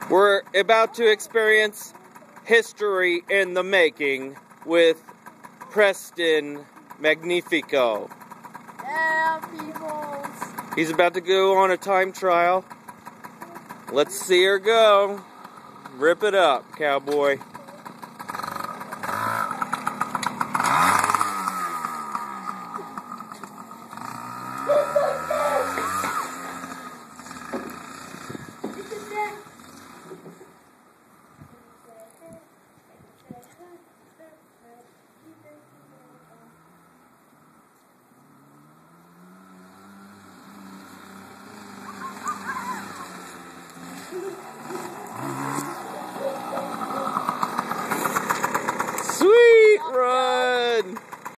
We're about to experience history in the making with Preston Magnifico. Yeah, peoples. He's about to go on a time trial. Let's see her go. Rip it up, cowboy.